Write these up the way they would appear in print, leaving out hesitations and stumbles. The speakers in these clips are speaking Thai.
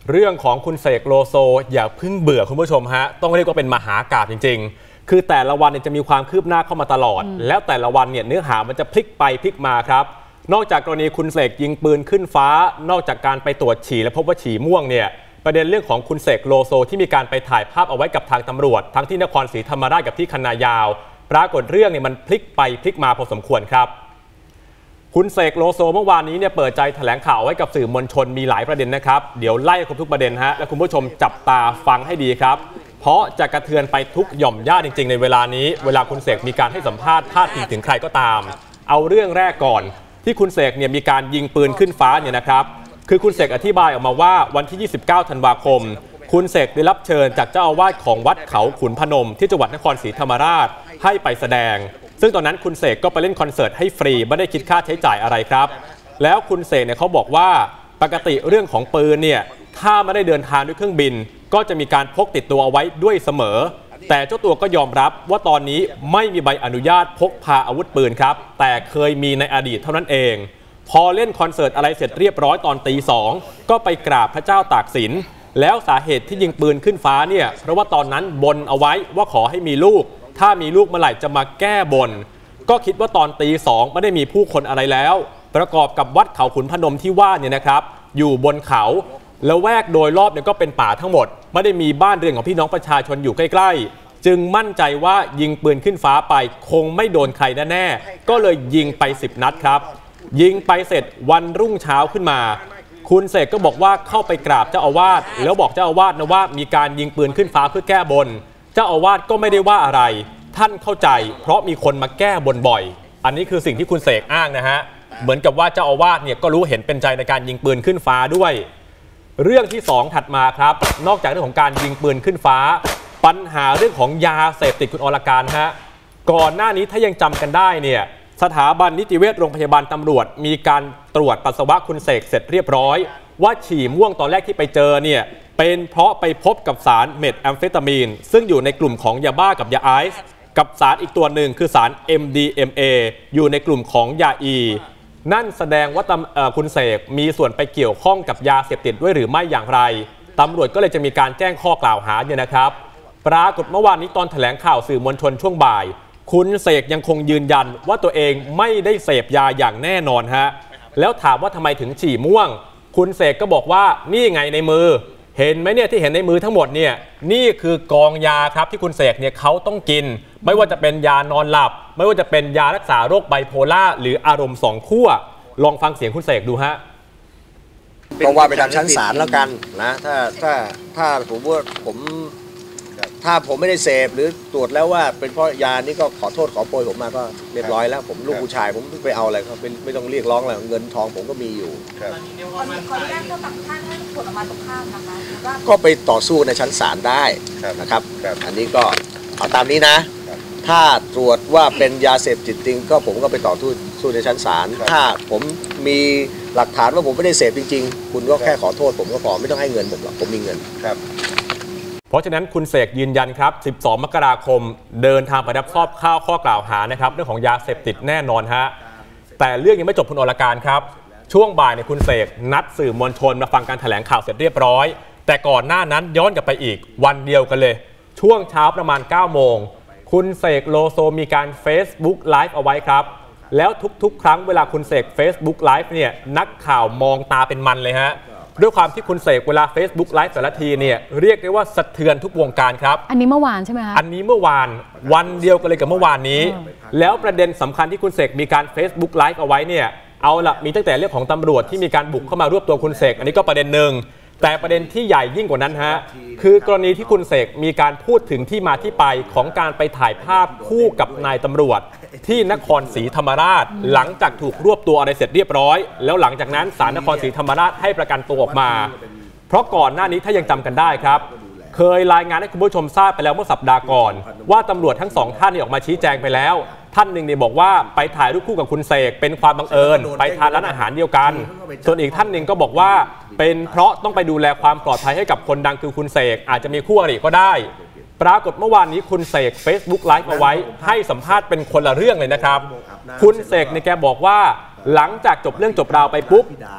เรื่องของคุณเสกโลโซอย่าเพิ่งเบื่อคุณผู้ชมฮะต้องเรียกว่าเป็นมหากาพย์จริงๆคือแต่ละวันเนี่ยจะมีความคืบหน้าเข้ามาตลอดแล้วแต่ละวันเนี่ยเนื้อหามันจะพลิกไปพลิกมาครับนอกจากกรณีคุณเสกยิงปืนขึ้นฟ้านอกจากการไปตรวจฉี่และพบว่าฉี่ม่วงเนี่ยประเด็นเรื่องของคุณเสกโลโซที่มีการไปถ่ายภาพเอาไว้กับทางตำรวจทั้งที่นครศรีธรรมราชกับที่คันนายาวปรากฏเรื่องเนี่ยมันพลิกไปพลิกมาพอสมควรครับคุณเสกโลโซเมื่อวานนี้เนี่ยเปิดใจแถลงข่าวไว้กับสื่อมวลชนมีหลายประเด็นนะครับเดี๋ยวไล่ครบทุกประเด็นฮะและคุณผู้ชมจับตาฟังให้ดีครับเพราะจะกระเทือนไปทุกหย่อมย่าจริงๆในเวลานี้เวลาคุณเสกมีการให้สัมภาษณ์พาดพิงถึงใครก็ตามเอาเรื่องแรกก่อนที่คุณเสกเนี่ยมีการยิงปืนขึ้นฟ้าเนี่ยนะครับคือคุณเสกอธิบายออกมาว่าวันที่29ธันวาคมคุณเสกได้รับเชิญจากเจ้าอาวาสของวัดเขาขุนพนมที่จังหวัดนครศรีธรรมราชให้ไปแสดงซึ่งตอนนั้นคุณเสกก็ไปเล่นคอนเสิร์ตให้ฟรีไม่ได้คิดค่าใช้จ่ายอะไรครับแล้วคุณเสกเนี่ยเขาบอกว่าปกติเรื่องของปืนเนี่ยถ้าไม่ได้เดินทางด้วยเครื่องบินก็จะมีการพกติดตัวเอาไว้ด้วยเสมอแต่เจ้าตัวก็ยอมรับว่าตอนนี้ไม่มีใบอนุญาตพกพาอาวุธปืนครับแต่เคยมีในอดีตเท่านั้นเองพอเล่นคอนเสิร์ตอะไรเสร็จเรียบร้อยตอนตี 2ก็ไปกราบพระเจ้าตากสินแล้วสาเหตุที่ยิงปืนขึ้นฟ้าเนี่ยเพราะว่าตอนนั้นบนเอาไว้ว่าขอให้มีลูกถ้ามีลูกเมื่อไหร่จะมาแก้บนก็คิดว่าตอนตี 2ไม่ได้มีผู้คนอะไรแล้วประกอบกับวัดเขาขุนพนมที่ว่าเนี่ยนะครับอยู่บนเขาแล้วแวกโดยรอบเนี่ยก็เป็นป่าทั้งหมดไม่ได้มีบ้านเรือนของพี่น้องประชาชนอยู่ใกล้ๆจึงมั่นใจว่ายิงปืนขึ้นฟ้าไปคงไม่โดนใครแน่ๆก็เลยยิงไป10 นัดครับยิงไปเสร็จวันรุ่งเช้าขึ้นมาคุณเสกก็บอกว่าเข้าไปกราบเจ้าอาวาสแล้วบอกเจ้าอาวาสนะว่ามีการยิงปืนขึ้นฟ้าเพื่อแก้บนเจ้าอาวาสก็ไม่ได้ว่าอะไรท่านเข้าใจเพราะมีคนมาแก้บนบ่อยอันนี้คือสิ่งที่คุณเสกอ้างนะฮะเหมือนกับว่าเจ้าอาวาสเนี่ยก็รู้เห็นเป็นใจในการยิงปืนขึ้นฟ้าด้วยเรื่องที่2ถัดมาครับนอกจากเรื่องของการยิงปืนขึ้นฟ้าปัญหาเรื่องของยาเสพติดคุณอรการฮะก่อนหน้านี้ถ้ายังจำกันได้เนี่ยสถาบันนิติเวชโรงพยาบาลตำรวจมีการตรวจปัสสาวะคุณเสกเสร็จเรียบร้อยว่าฉี่ม่วงตอนแรกที่ไปเจอเนี่ยเป็นเพราะไปพบกับสารเมทแอมเฟตามีนซึ่งอยู่ในกลุ่มของยาบ้ากับยาไอซ์กับสารอีกตัวหนึ่งคือสาร MDMA อยู่ในกลุ่มของยาอีนั่นแสดงว่าคุณเสกมีส่วนไปเกี่ยวข้องกับยาเสพติดด้วยหรือไม่อย่างไรตำรวจก็เลยจะมีการแจ้งข้อกล่าวหาเนี่ยนะครับปรากฏเมื่อวานนี้ตอนแถลงข่าวสื่อมวลชนช่วงบ่ายคุณเสกยังคงยืนยันว่าตัวเองไม่ได้เสพยาอย่างแน่นอนฮะแล้วถามว่าทำไมถึงฉี่ม่วงคุณเสกก็บอกว่านี่ไงในมือเห็นไหมเนี่ยที่เห็นในมือทั้งหมดเนี่ยนี่คือกองยาครับที่คุณเสกเนี่ยเขาต้องกินไม่ว่าจะเป็นยานอนหลับไม่ว่าจะเป็นยารักษาโรคไบโพล่าหรืออารมณ์2 ขั้วลองฟังเสียงคุณเสกดูฮะก็ว่าไปตามชั้นศาลแล้วกันนะถ้าผมว่าถ้าผมไม่ได้เสพหรือตรวจแล้วว่าเป็นเพราะยานี่ก็ขอโทษขอโพยผมมาก็เรียบร้อยแล้วผมลูกผู้ชายผมไปเอาอะไรเขาไม่ต้องเรียกร้องอะไรเงินทองผมก็มีอยู่ขออนุญาตเจ้าฝั่งท่านให้ผลออกมาตรงข้ามนะคะก็ไปต่อสู้ในชั้นศาลได้นะครับอันนี้ก็เอาตามนี้นะถ้าตรวจว่าเป็นยาเสพติดจริงก็ผมก็ไปต่อสู้ในชั้นศาลถ้าผมมีหลักฐานว่าผมไม่ได้เสพจริงๆคุณก็แค่ขอโทษผมก็พอไม่ต้องให้เงินผมหรอกผมมีเงินครับเพราะฉะนั้นคุณเสกยืนยันครับ12 มกราคมเดินทางไปรับทราบข้อกล่าวหานะครับเรื่องของยาเสพติดแน่นอนฮะแต่เรื่องยังไม่จบคุณอรการครับช่วงบ่ายเนี่ยคุณเสกนัดสื่อมวลชนมาฟังการแถลงข่าวเสร็จเรียบร้อยแต่ก่อนหน้านั้นย้อนกลับไปอีกวันเดียวกันเลยช่วงเช้าประมาณ 9 โมงคุณเสกโลโซมีการ Facebook Live เอาไว้ครับแล้วทุกๆครั้งเวลาคุณเสก Facebook Live เนี่ยนักข่าวมองตาเป็นมันเลยฮะด้วยความที่คุณเสกเวลา Facebook Live แต่ละทีเนี่ยเรียกได้ว่าสะเทือนทุกวงการครับอันนี้เมื่อวานใช่ไหมคะอันนี้เมื่อวานวันเดียวกันเลยกับเมื่อวานนี้แล้วประเด็นสำคัญที่คุณเสกมีการ Facebook Live เอาไว้เนี่ยเอาละมีตั้งแต่เรื่องของตำรวจที่มีการบุกเข้ามารวบตัวคุณเสกอันนี้ก็ประเด็นหนึ่งแต่ประเด็นที่ใหญ่ยิ่งกว่านั้นฮะคือกรณีที่คุณเสกมีการพูดถึงที่มาที่ไปของการไปถ่ายภาพคู่กับนายตำรวจที่นครศรีธรรมราชหลังจากถูกรวบตัวอะไรเสร็จเรียบร้อยแล้วหลังจากนั้นศาลนครศรีธรรมราชให้ประกันตัวออกมาเพราะก่อนหน้านี้ถ้ายังจำกันได้ครับเคยรายงานให้คุณผู้ชมทราบไปแล้วเมื่อสัปดาห์ก่อนว่าตำรวจทั้ง2 ท่านออกมาชี้แจงไปแล้วท่านหนึ่งเนี่ยบอกว่าไปถ่ายรูปคู่กับคุณเสกเป็นความบังเอิญไปทานร้านอาหารเดียวกันส่วนอีกท่านหนึ่งก็บอกว่าเป็นเพราะต้องไปดูแลความปลอดภัยให้กับคนดังคือคุณเสกอาจจะมีคู่อริก็ได้ปรากฏเมื่อวานนี้คุณเสก Facebook Live เอาไว้ให้สัมภาษณ์เป็นคนละเรื่องเลยนะครับคุณเสกในแกบอกว่าหลังจากจบเรื่องจบราวไปปุ๊บ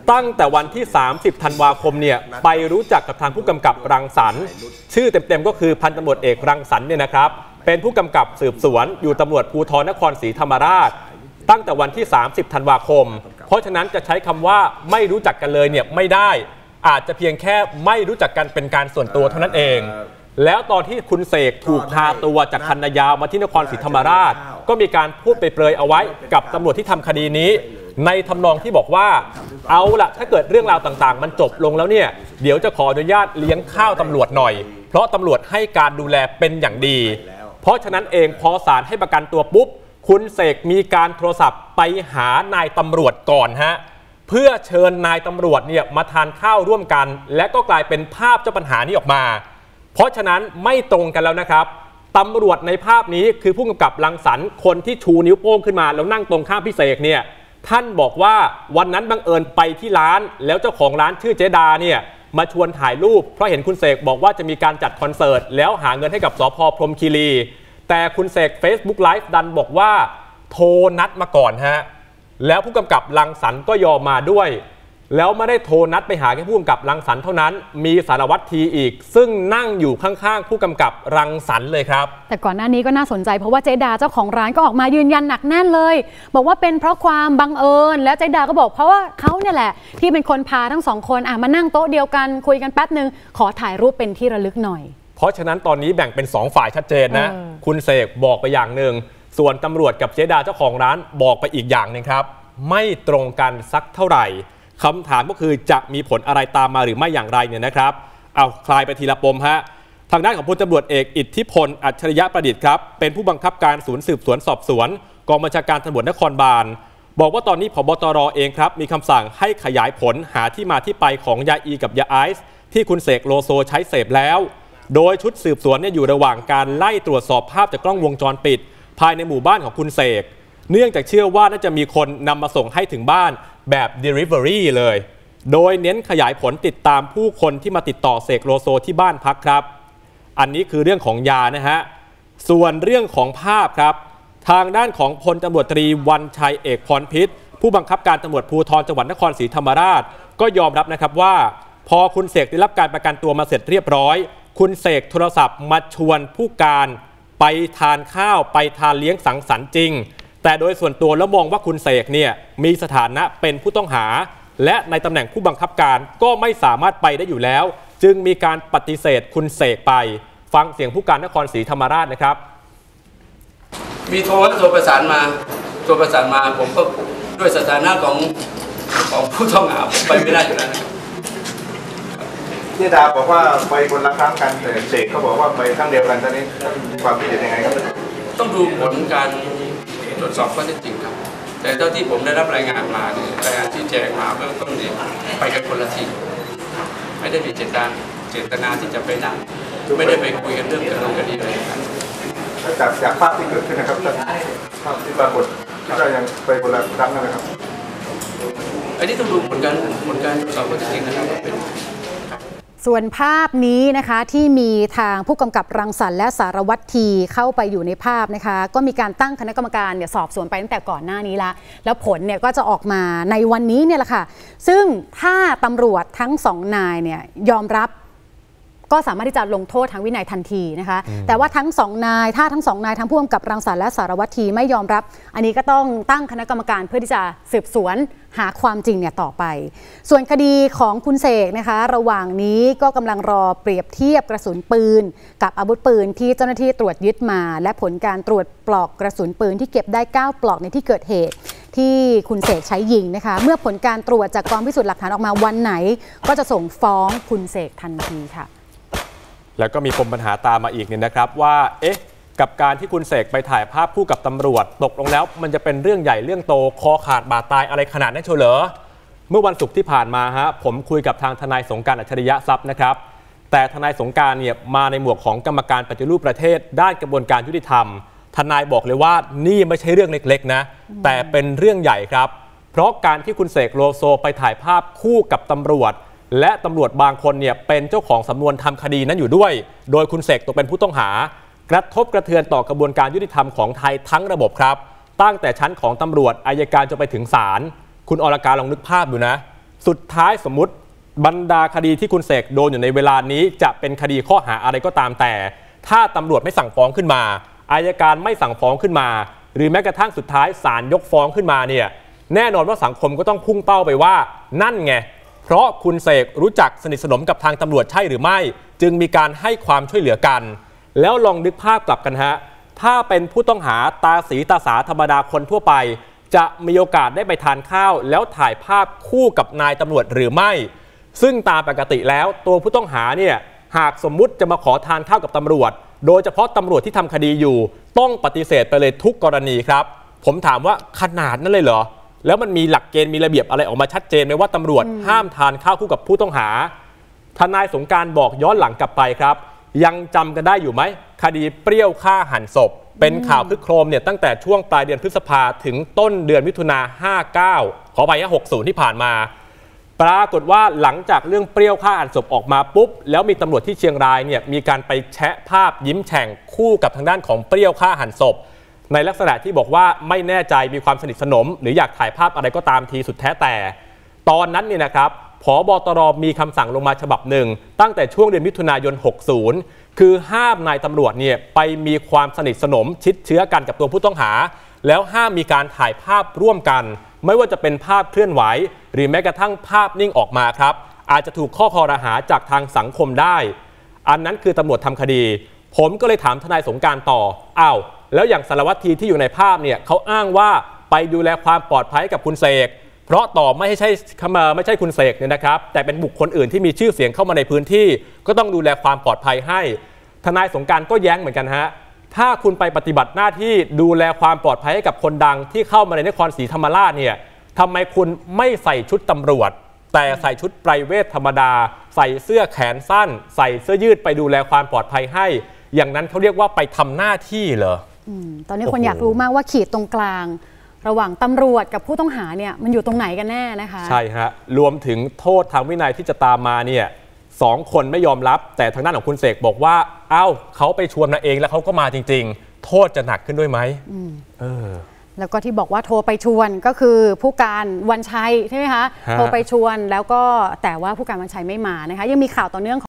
ตั้งแต่วันที่ 30 ธันวาคมเนี่ยไปรู้จักกับทางผู้กำกับรังสรรค์ชื่อเต็มๆก็คือพันตำรวจเอกรังสรรค์เนี่ยนะครับเป็นผู้กำกับสืบสวนอยู่ตำรวจภูธรนครศรีธรรมราชตั้งแต่วันที่ 30 ธันวาคมเพราะฉะนั้นจะใช้คำว่าไม่รู้จักกันเลยเนี่ยไม่ได้อาจจะเพียงแค่ไม่รู้จักกันเป็นการส่วนตัวเท่านั้นเองแล้วตอนที่คุณเสกถูกพาตัวจากคันนายาวมาที่นครศรีธรรมราชก็มีการพูดไปเปรยเอาไว้กับตำรวจที่ทำคดีนี้ในทำนองที่บอกว่าเอาล่ะถ้าเกิดเรื่องราวต่างๆมันจบลงแล้วเนี่ยเดี๋ยวจะขออนุญาตเลี้ยงข้าวตำรวจหน่อยเพราะตำรวจให้การดูแลเป็นอย่างดีเพราะฉะนั้นเองพอศาลให้ประกันตัวปุ๊บคุณเสกมีการโทรศัพท์ไปหานายตำรวจก่อนฮะเพื่อเชิญนายตำรวจเนี่ยมาทานข้าวร่วมกันและก็กลายเป็นภาพเจ้าปัญหานี้ออกมาเพราะฉะนั้นไม่ตรงกันแล้วนะครับตำรวจในภาพนี้คือผู้กำกับรังสรรค์คนที่ชูนิ้วโป้งขึ้นมาแล้วนั่งตรงข้ามพี่เสกเนี่ยท่านบอกว่าวันนั้นบังเอิญไปที่ร้านแล้วเจ้าของร้านชื่อเจดาเนี่ยมาชวนถ่ายรูปเพราะเห็นคุณเสกบอกว่าจะมีการจัดคอนเสิร์ตแล้วหาเงินให้กับสภ.พรหมคีรีแต่คุณเสก Facebook Live ดันบอกว่าโทรนัดมาก่อนฮะแล้วผู้กำกับรังสรรค์ก็ยอมมาด้วยแล้วไม่ได้โทรนัดไปหาแค่ผู้กำกับรังสรรค์เท่านั้นมีสารวัตรทีอีกซึ่งนั่งอยู่ข้างๆผู้กำกับรังสรรค์เลยครับแต่ก่อนหน้านี้ก็น่าสนใจเพราะว่าเจดาเจ้าของร้านก็ออกมายืนยันหนักแน่นเลยบอกว่าเป็นเพราะความบังเอิญแล้วเจดาก็บอกเพราะว่าเขาเนี่ยแหละที่เป็นคนพาทั้งสองคนมานั่งโต๊ะเดียวกันคุยกันแป๊บนึงขอถ่ายรูปเป็นที่ระลึกหน่อยเพราะฉะนั้นตอนนี้แบ่งเป็น2ฝ่ายชัดเจนนะคุณเสกบอกไปอย่างหนึ่งส่วนตำรวจกับเจดาเจ้าของร้านบอกไปอีกอย่างนึงครับไม่ตรงกันสักเท่าไหร่คำถามก็คือจะมีผลอะไรตามมาหรือไม่อย่างไรเนี่ยนะครับเอาคลายไปทีละปมฮะทางด้านของพลตำรวจเอกอิทธิพลอัจฉริยะประดิษฐ์ครับเป็นผู้บังคับการศูนย์สืบสวนสอบสวนกองบัญชาการตำรวจนครบาลบอกว่าตอนนี้ผบ.ตร.เองครับมีคำสั่งให้ขยายผลหาที่มาที่ไปของยาอีกับยาไอซ์ที่คุณเสกโลโซใช้เสพแล้วโดยชุดสืบสวนเนี่ยอยู่ระหว่างการไล่ตรวจสอบภาพจากกล้องวงจรปิดภายในหมู่บ้านของคุณเสกเนื่องจากเชื่อว่าน่าจะมีคนนำมาส่งให้ถึงบ้านแบบ Delivery เลยโดยเน้นขยายผลติดตามผู้คนที่มาติดต่อเสกโลโซที่บ้านพักครับอันนี้คือเรื่องของยานะฮะส่วนเรื่องของภาพครับทางด้านของพลตำรวจตรีวันชัยเอกพรพิษผู้บังคับการตำรวจภูธรจังหวัดนครศรีธรรมราชก็ยอมรับนะครับว่าพอคุณเสกได้รับการประกันตัวมาเสร็จเรียบร้อยคุณเสกโทรศัพท์มาชวนผู้การไปทานข้าวไปทานเลี้ยงสังสรรค์จริงแต่โดยส่วนตัวแล้วมองว่าคุณเสกเนี่ยมีสถานะเป็นผู้ต้องหาและในตำแหน่งผู้บังคับการก็ไม่สามารถไปได้อยู่แล้วจึงมีการปฏิเสธคุณเสกไปฟังเสียงผู้การนครศรีธรรมราชนะครับมีโทรประสานมาผมก็ด้วยสถานะของผู้ต้องหาไปไม่ได้อยู่แล้วที่ดาบอกว่าไปคนละครั้งกันแต่เสกเขาบอกว่าไปครั้งเดียวกันตอนนี้ความคิดเห็นยังไงครับต้องดูผลการตรวจสอบข้อเท็จจริงครับแต่เท่าที่ผมได้รับรายงานมาเนี่ยรายงานที่แจ้งมาเบื้องต้นเนี่ยไปกันคนละทีไม่ได้มีเจตนาที่จะไปนั่งไม่ได้ไปคุยกันเรื่องคดีอะไรกันจากภาพที่เกิดขึ้นนะครับภาพที่ปรากฏก็ยังไปคนละครั้งนะครับอันนี้ต้องดูผลการตรวจสอบข้อเท็จจริงนะครับส่วนภาพนี้นะคะที่มีทางผู้กำกับรังสรรค์และสารวัตรทีเข้าไปอยู่ในภาพนะคะก็มีการตั้งคณะกรรมการสอบสวนไปตั้งแต่ก่อนหน้านี้แล้วผลก็จะออกมาในวันนี้เนี่ยแหละค่ะซึ่งถ้าตำรวจทั้งสองนายยอมรับก็สามารถที่จะลงโทษทางวินัยทันทีนะคะแต่ว่าทั้งสองนายถ้าทั้งสองนายทั้งผู้กำกับรังสรรค์และสารวัตรทีไม่ยอมรับอันนี้ก็ต้องตั้งคณะกรรมการเพื่อที่จะสืบสวนหาความจริงต่อไปส่วนคดีของคุณเสกนะคะระหว่างนี้ก็กำลังรอเปรียบเทียบกระสุนปืนกับอาวุธปืนที่เจ้าหน้าที่ตรวจยึดมาและผลการตรวจปลอกกระสุนปืนที่เก็บได้9ปลอกในที่เกิดเหตุที่คุณเสกใช้ยิงนะคะเมื่อผลการตรวจจากกองพิสูจน์หลักฐานออกมาวันไหนก็จะส่งฟ้องคุณเสกทันทีค่ะแล้วก็มีปมปัญหาตามมาอีกเนี่ยนะครับว่ากับการที่คุณเสกไปถ่ายภาพคู่กับตำรวจตกลงแล้วมันจะเป็นเรื่องใหญ่เรื่องโตคอขาดบาดตายอะไรขนาดนั้นเชียวเหรอเมื่อวันศุกร์ที่ผ่านมาผมคุยกับทางทนายสงกรานต์อัจฉริยะทรัพย์นะครับแต่ทนายสงกรานต์มาในหมวกของกรรมการปฏิรูปประเทศด้านกระบวนการยุติธรรมทนายบอกเลยว่านี่ไม่ใช่เรื่องเล็กๆนะแต่เป็นเรื่องใหญ่ครับเพราะการที่คุณเสกโลโซไปถ่ายภาพคู่กับตำรวจและตำรวจบางคนเป็นเจ้าของสำนวนทำคดีนั้นอยู่ด้วยโดยคุณเสกตกเป็นผู้ต้องหากระทบกระเทือนต่อกระบวนการยุติธรรมของไทยทั้งระบบครับตั้งแต่ชั้นของตำรวจอัยการจนไปถึงศาลคุณอรการลองนึกภาพดูนะสุดท้ายสมมุติบรรดาคดีที่คุณเสกโดนอยู่ในเวลานี้จะเป็นคดีข้อหาอะไรก็ตามแต่ถ้าตำรวจไม่สั่งฟ้องขึ้นมาอัยการไม่สั่งฟ้องขึ้นมาหรือแม้กระทั่งสุดท้ายศาลยกฟ้องขึ้นมาเนี่ยแน่นอนว่าสังคมก็ต้องพุ่งเป้าไปว่านั่นไงเพราะคุณเสกรู้จักสนิทสนมกับทางตำรวจใช่หรือไม่จึงมีการให้ความช่วยเหลือกันแล้วลองนึกภาพกลับกันฮะถ้าเป็นผู้ต้องหาตาสีตาสาธรรมดาคนทั่วไปจะมีโอกาสได้ไปทานข้าวแล้วถ่ายภาพคู่กับนายตำรวจหรือไม่ซึ่งตามปกติแล้วตัวผู้ต้องหาเนี่ยหากสมมุติจะมาขอทานข้าวกับตำรวจโดยเฉพาะตำรวจที่ทำคดีอยู่ต้องปฏิเสธไปเลยทุกกรณีครับผมถามว่าขนาดนั้นเลยเหรอแล้วมันมีหลักเกณฑ์มีระเบียบอะไรออกมาชัดเจนไหมว่าตำรวจห้ามทานข้าวคู่กับผู้ต้องหาทนายสงกรานต์บอกย้อนหลังกลับไปครับยังจำกันได้อยู่ไหมคดีเปรี้ยวฆ่าหันศพเป็นข่าวคึกโครมเนี่ยตั้งแต่ช่วงปลายเดือนพฤษภาถึงต้นเดือนมิถุนา59ขอไป60ที่ผ่านมาปรากฏว่าหลังจากเรื่องเปรี้ยวฆ่าหันศพออกมาปุ๊บแล้วมีตำรวจที่เชียงรายเนี่ยมีการไปแชะภาพยิ้มแฉ่งคู่กับทางด้านของเปรี้ยวฆ่าหันศพในลักษณะที่บอกว่าไม่แน่ใจมีความสนิทสนมหรืออยากถ่ายภาพอะไรก็ตามทีสุดแท้แต่ตอนนั้นเนี่ยนะครับผบ.ตร.มีคำสั่งลงมาฉบับหนึ่งตั้งแต่ช่วงเดือนมิถุนายน60คือห้ามนายตำรวจเนี่ยไปมีความสนิทสนมชิดเชื้อกันกับตัวผู้ต้องหาแล้วห้ามมีการถ่ายภาพร่วมกันไม่ว่าจะเป็นภาพเคลื่อนไหวหรือแม้กระทั่งภาพนิ่งออกมาครับอาจจะถูกข้อคอรหาจากทางสังคมได้อันนั้นคือตำรวจทำคดีผมก็เลยถามทนายสงกรานต์ต่ออ้าวแล้วอย่างสารวัตรทีที่อยู่ในภาพเนี่ยเขาอ้างว่าไปดูแลความปลอดภัยกับคุณเสกเพราะต่อไม่ใช่คุณเสกเนี่ยนะครับแต่เป็นบุคคลอื่นที่มีชื่อเสียงเข้ามาในพื้นที่ก็ต้องดูแลความปลอดภัยให้ทนายสงกรานต์ก็แย้งเหมือนกันฮะถ้าคุณไปปฏิบัติหน้าที่ดูแลความปลอดภัยให้กับคนดังที่เข้ามาในนครศรีธรรมราชเนี่ยทำไมคุณไม่ใส่ชุดตำรวจแต่ใส่ชุดไพรเวทธรรมดาใส่เสื้อแขนสั้นใส่เสื้อยืดไปดูแลความปลอดภัยให้อย่างนั้นเขาเรียกว่าไปทำหน้าที่เหรอตอนนี้คนอยากรู้มากว่าขีดตรงกลางระหว่างตำรวจกับผู้ต้องหาเนี่ยมันอยู่ตรงไหนกันแน่นะคะใช่ฮะรวมถึงโทษทางวินัยที่จะตามมาเนี่ย2 คนไม่ยอมรับแต่ทางด้านของคุณเสกบอกว่าเขาไปชวนมาเองแล้วเขาก็มาจริงๆโทษจะหนักขึ้นด้วยไหมแล้วก็ที่บอกว่าโทรไปชวนก็คือผู้การวันชัยใช่ไหมคะโทรไปชวนแล้วก็แต่ว่าผู้การวันชัยไม่มานะคะยังมีข่าวต่อเนื่อง